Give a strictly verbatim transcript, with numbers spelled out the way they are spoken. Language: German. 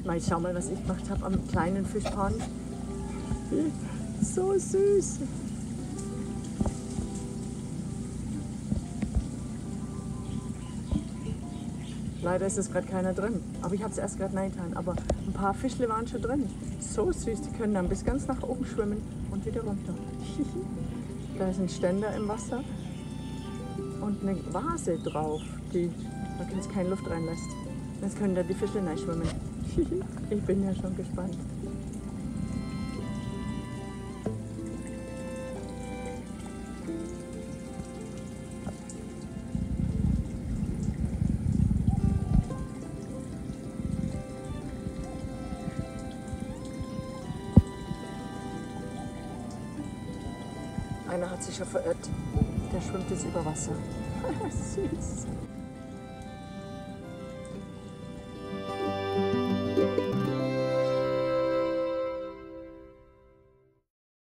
Mal schau mal, was ich gemacht habe am kleinen Fischpond. So süß. Leider ist es gerade keiner drin, aber ich habe es erst gerade reingetan. Aber ein paar Fischle waren schon drin. So süß, die können dann bis ganz nach oben schwimmen und wieder runter. Da ist ein Ständer im Wasser und eine Vase drauf, die da jetzt keine Luft reinlässt. Jetzt können da die Fische schwimmen. Ich bin ja schon gespannt. Einer hat sich schon verirrt. Der schwimmt jetzt über Wasser. Süß.